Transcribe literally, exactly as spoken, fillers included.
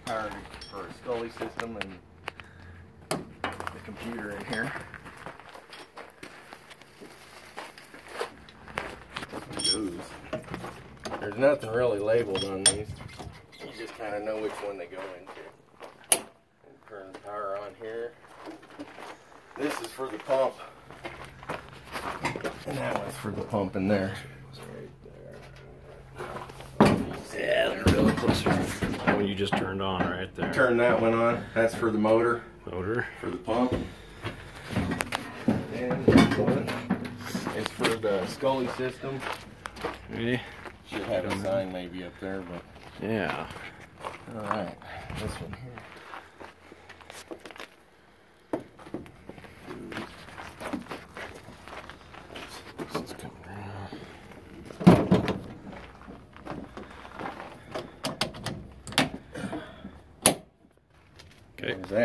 power for a Scully system and the computer in here. There's nothing really labeled on these. You just kind of know which one they go into. And turn the power on here. This is for the pump. And that one's for the pump in there. Yeah, they're really closer. That one you just turned on right there. Turn that one on. That's for the motor. Motor. For the pump. And this one is for the Scully system. Ready? Should have a sign maybe up there, but yeah. Alright, this one here. This is coming around. Okay. There's that.